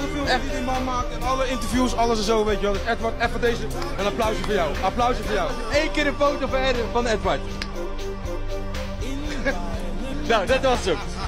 alle films die die man maakt en alle interviews, alles en zo, weet je wel. Dus Edward, even deze, een applausje voor jou. Applausje voor jou. Eén keer een foto van Edward. Nou, dat was hem.